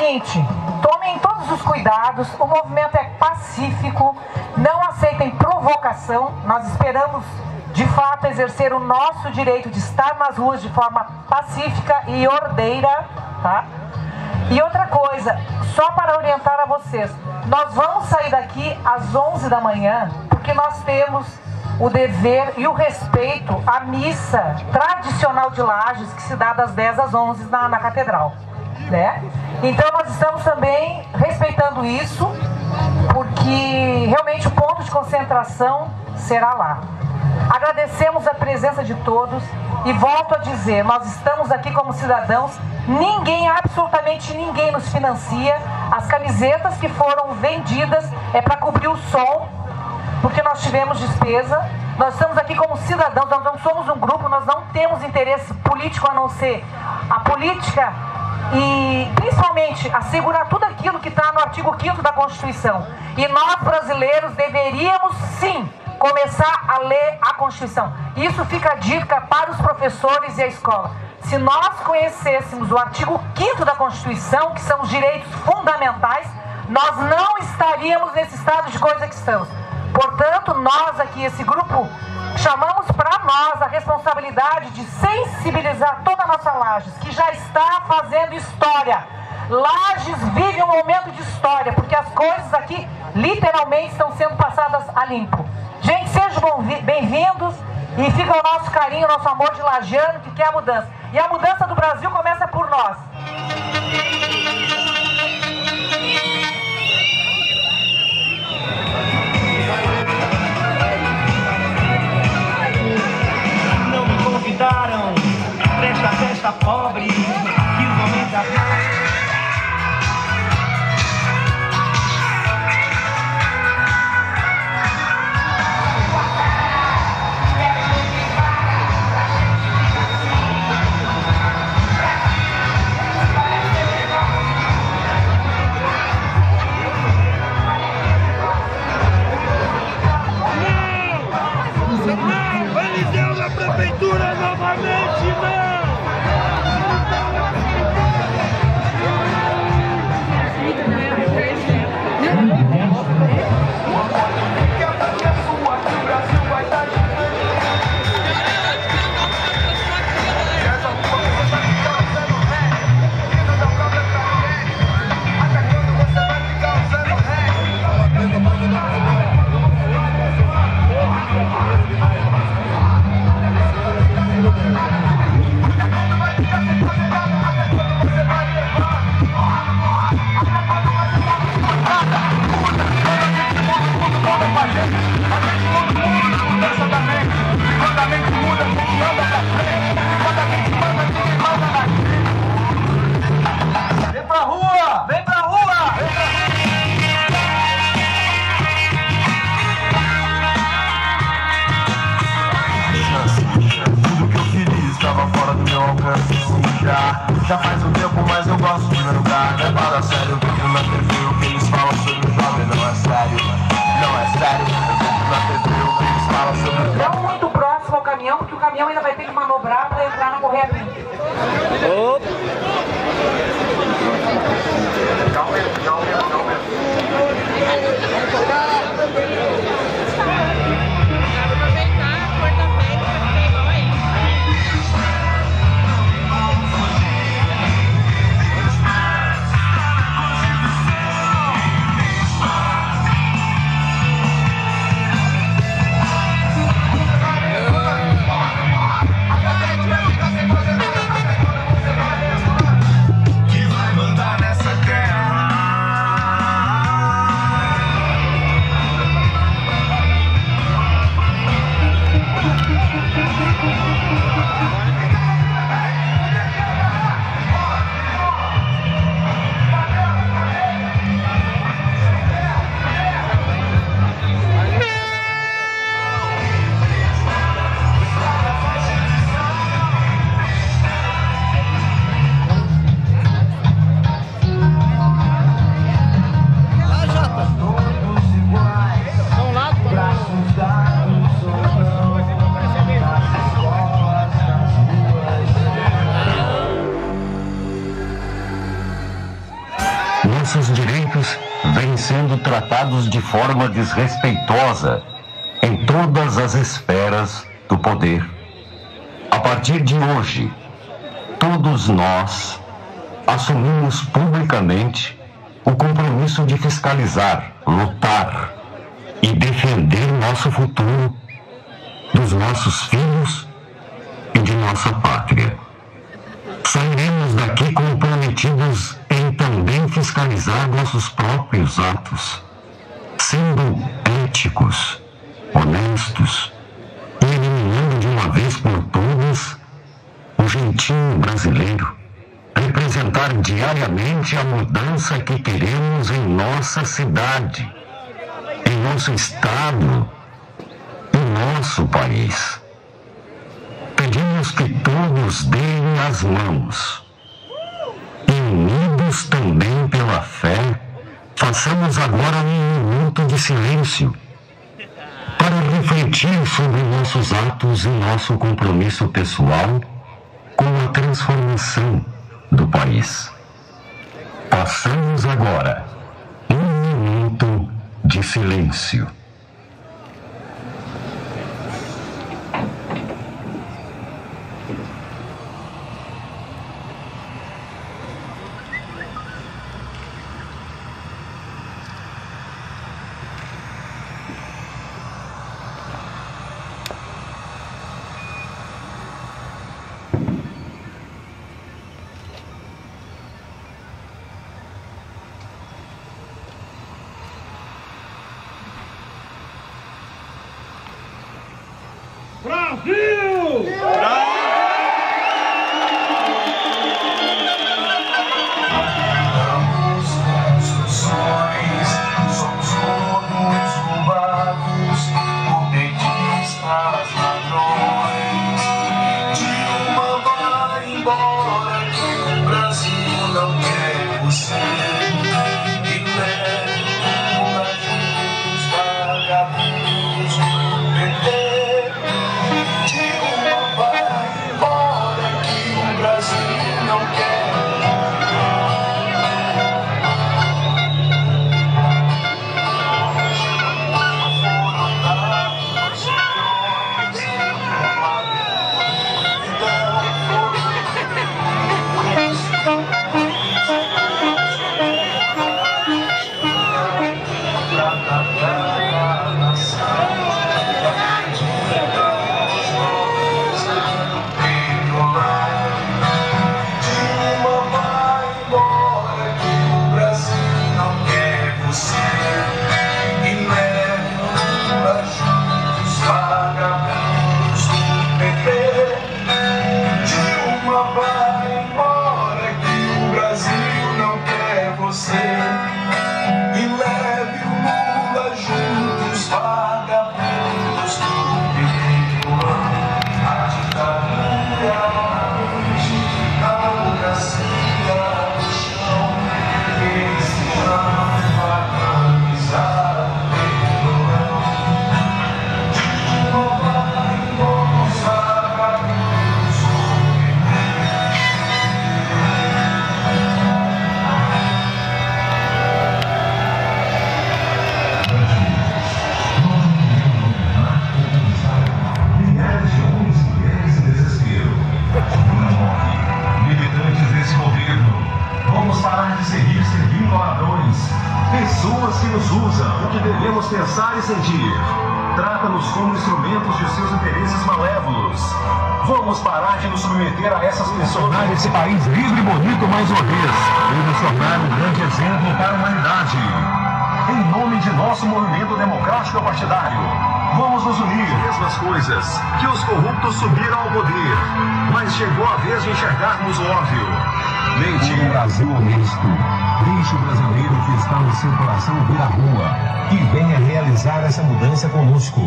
seguinte, tomem todos os cuidados, o movimento é pacífico, não aceitem provocação, nós esperamos de fato exercer o nosso direito de estar nas ruas de forma pacífica e ordeira, tá? E outra coisa, só para orientar a vocês, nós vamos sair daqui às 11 da manhã, porque nós temos o dever e o respeito à missa tradicional de Lages, que se dá das 10 às 11 na catedral, né? Então nós estamos também respeitando isso, porque realmente o ponto de concentração será lá. Agradecemos a presença de todos e volto a dizer, nós estamos aqui como cidadãos, ninguém, absolutamente ninguém nos financia, as camisetas que foram vendidas é para cobrir o som, porque nós tivemos despesa, nós estamos aqui como cidadãos, nós não somos um grupo, nós não temos interesse político a não ser a política e principalmente assegurar tudo aquilo que está no artigo 5º da Constituição. E nós brasileiros deveríamos sim começar a ler a Constituição. Isso fica a dica para os professores e a escola. Se nós conhecêssemos o artigo 5º da Constituição, que são os direitos fundamentais, nós não estaríamos nesse estado de coisa que estamos. Portanto, nós aqui, esse grupo, chamamos para nós a responsabilidade de sensibilizar toda a nossa Lages, que já está fazendo história. Lages vive um momento de história, porque as coisas aqui literalmente estão sendo passadas a limpo. Gente, sejam bem-vindos e fica o nosso carinho, o nosso amor de lagiano que quer a mudança. E a mudança do Brasil começa por nós. Não me convidaram pra esta festa pobre que os homens da prefeitura novamente, não! Vem pra rua! Vem pra rua! Tudo que eu queria estava fora do meu alcance, sim, já faz um tempo, mas eu gosto do meu lugar. Não é para sério, eu vejo na TV o que eles falam sobre o jovem. Não é sério, não é sério. Eu vejo na TV o que eles falam sobre o jovem. Não muito próximo ao caminhão, porque o caminhão ainda vai ter que manobrar para entrar na correia. nossos direitos vêm sendo tratados de forma desrespeitosa em todas as esferas do poder. A partir de hoje, todos nós assumimos publicamente o compromisso de fiscalizar, lutar e defender nosso futuro, dos nossos filhos e de nossa pátria. Sairemos daqui comprometidos em também fiscalizar nossos próprios atos, sendo éticos, honestos e eliminando de uma vez por todas o jeitinho brasileiro, representar diariamente a mudança que queremos em nossa cidade, em nosso estado, em nosso país. Pedimos que todos deem as mãos e, unidos também pela fé, façamos agora um minuto de silêncio para refletir sobre nossos atos e nosso compromisso pessoal com a transformação do país. Passamos agora um minuto de silêncio. Brasil! Damos construções, somos todos roubados por petistas, ladrões. Dilma vai embora que o Brasil não quer você. E leva os vagabundos do PT. Pessoas que nos usam, o que devemos pensar e sentir. Trata-nos como instrumentos de seus interesses malévolos. Vamos parar de nos submeter a essas pessoas. Tornar esse país livre e bonito mais uma vez. E nos tornar um grande exemplo para a humanidade. Em nome de nosso movimento democrático partidário, vamos nos unir. Mesmas coisas que os corruptos subiram ao poder. Mas chegou a vez de enxergarmos o óbvio. Leite. Um Brasil honesto. Deixe o brasileiro que está no seu coração vir à rua e venha realizar essa mudança conosco.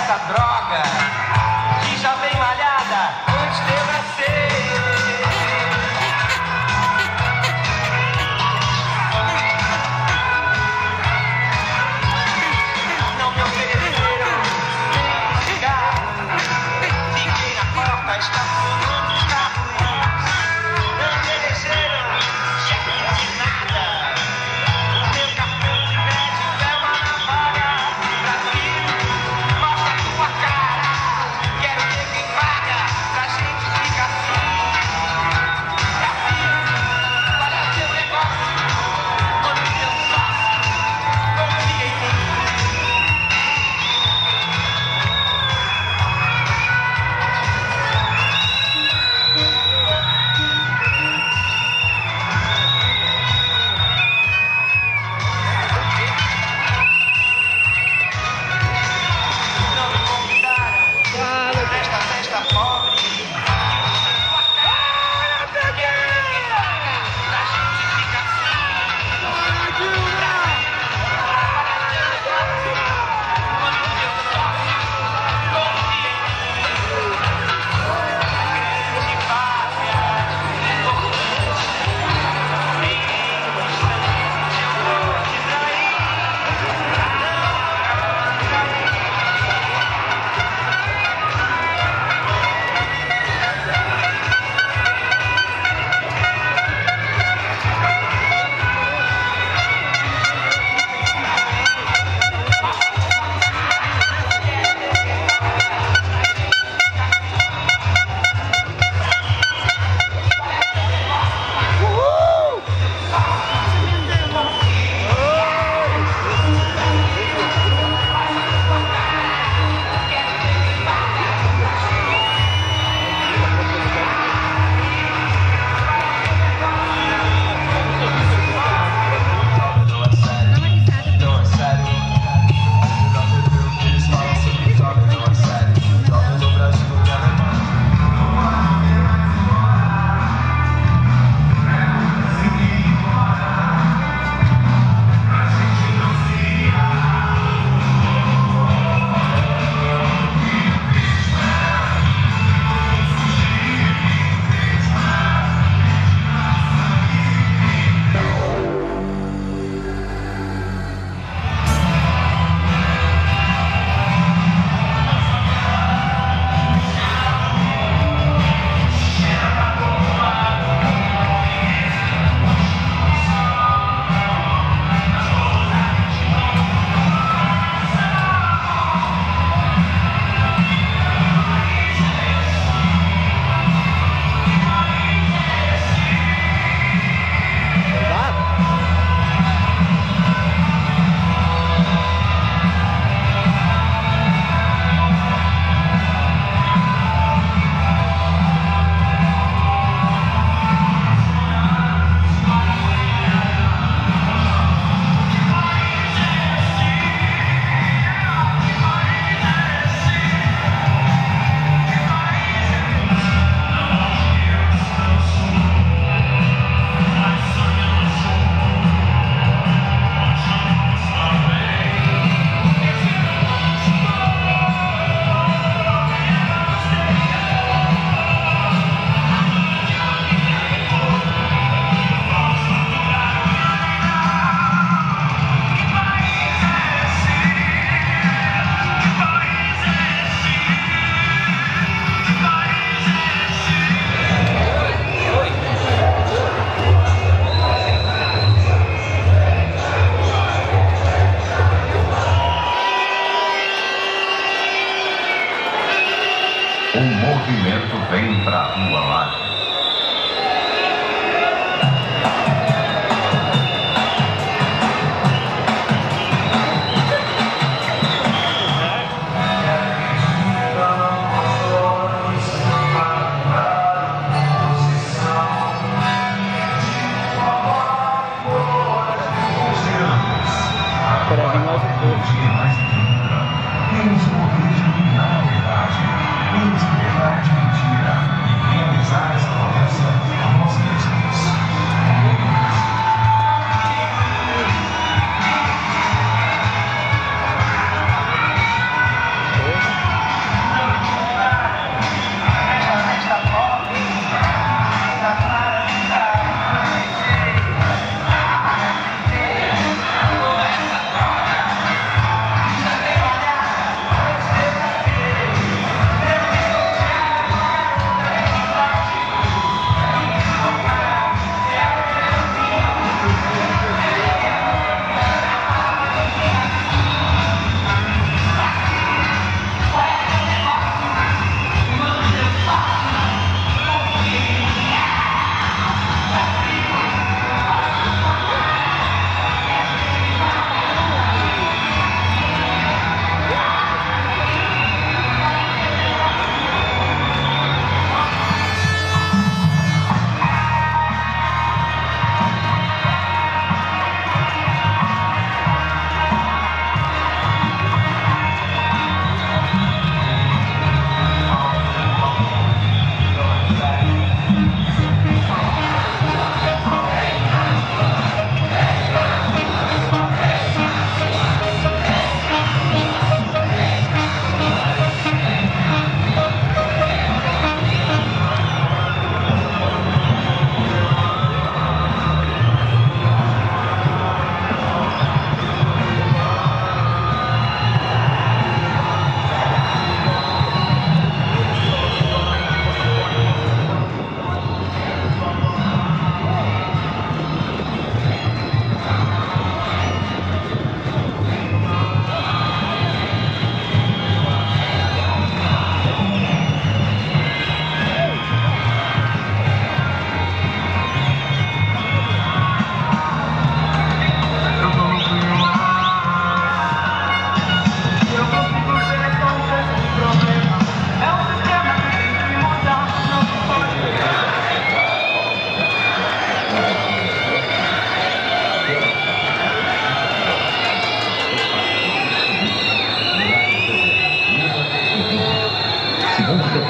essa droga que já vem malhada antes de eu nascer. Não me ofereceram nem cigarro. Fiquei na porta estacionando os carros. Não me elegeram chefe de nada. O meu cartão de crédito é uma navalha. Brasil, mostra tua cara. Quero ver quem paga pra gente ficar assim. Brasil, olha seu negócio. Manda o seu sócio. Confia em mim. Não me convidaram pra esta festa pobre. Quero ver quem paga pra gente ficar assim. Olha seu negócio. Manda o seu sócio. Confia em mim. Grande pátria, importante. Em um instante eu vou te trair. Não é sério. Ajudar a beber o que eles falam sobre jovem, não é sério. Jovem no Brasil não quer levar. O movimento vem pra rua lá. Temos o poder de dominar a verdade. Temos liberdade de mentira e realizar essa promessa a nós mesmos.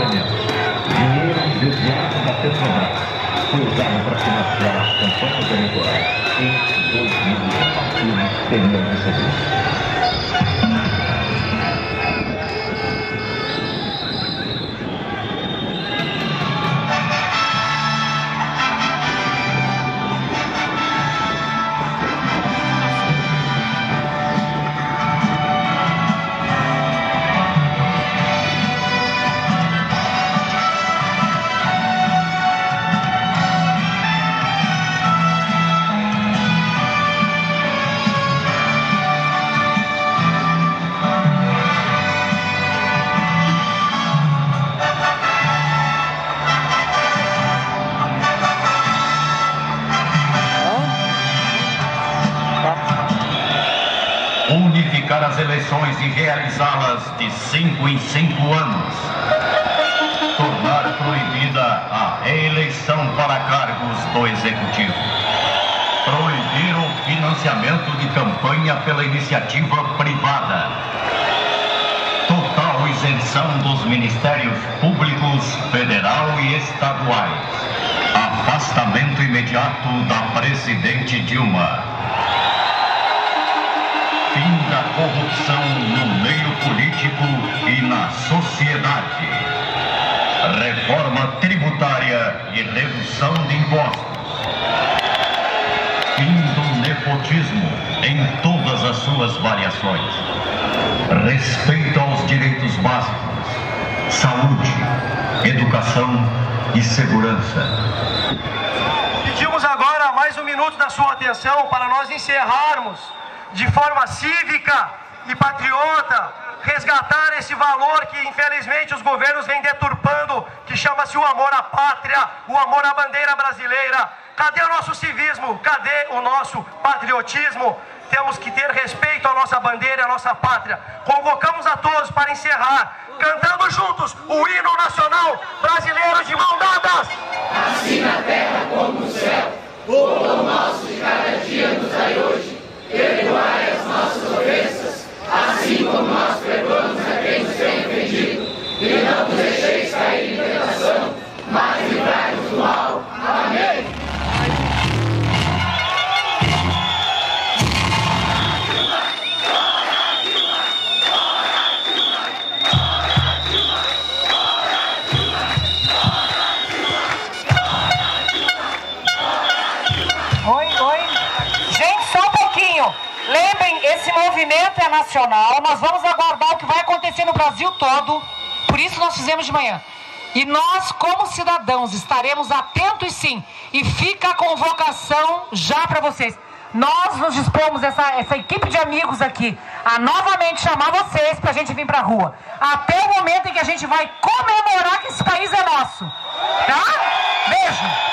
depoimento. Dinheiro desviado da Petrobras foi usado para financiar as campanhas eleitorais em 2000. Partidos teriam recebido. Unificar as eleições e realizá-las de 5 em 5 anos. Tornar proibida a reeleição para cargos do Executivo. Proibir o financiamento de campanha pela iniciativa privada. Total isenção dos ministérios públicos, federal e estaduais. Afastamento imediato da presidente Dilma. Fim da corrupção no meio político e na sociedade. Reforma tributária e redução de impostos. Fim do nepotismo em todas as suas variações. Respeito aos direitos básicos, saúde, educação e segurança. Pedimos agora mais um minuto da sua atenção para nós encerrarmos de forma cívica e patriota, resgatar esse valor que infelizmente os governos vêm deturpando, que chama-se o amor à pátria, o amor à bandeira brasileira. Cadê o nosso civismo? Cadê o nosso patriotismo? Temos que ter respeito à nossa bandeira e à nossa pátria. Convocamos a todos para encerrar, cantando juntos o hino nacional brasileiro de mãos dadas. Assim na terra como no céu, o pão nosso de cada dia nos dai hoje. Perdoai as nossas ofensas, assim como nós perdoamos a quem nos tem ofendido. E não nos deixeis cair em tentação, mas livrai-nos do mal. Amém. Lembrem, esse movimento é nacional, nós vamos aguardar o que vai acontecer no Brasil todo, por isso nós fizemos de manhã. E nós, como cidadãos, estaremos atentos sim, e fica a convocação já para vocês. Nós nos dispomos, essa equipe de amigos aqui, a novamente chamar vocês para a gente vir para a rua, até o momento em que a gente vai comemorar que esse país é nosso, tá? Beijo!